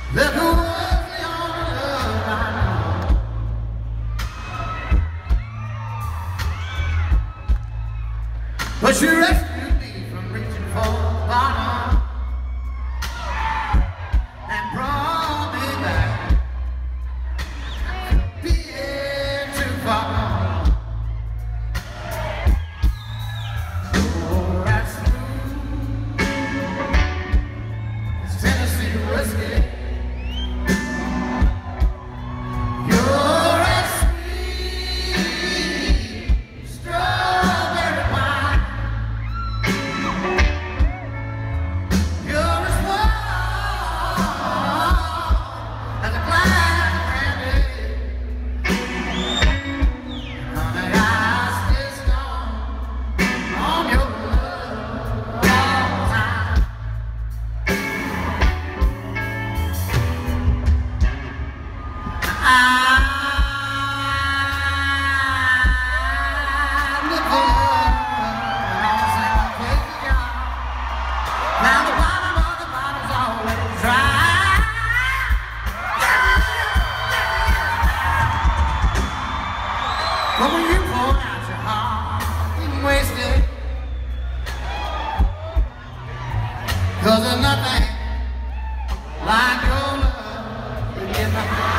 Look who was the only love I know. But she rescued me from reaching for the bottom and brought me back, being too far. Oh, that's true. It's Tennessee whiskey. But when you pour out your heart, you can waste it. 'Cause there's nothing like your love to get my heart.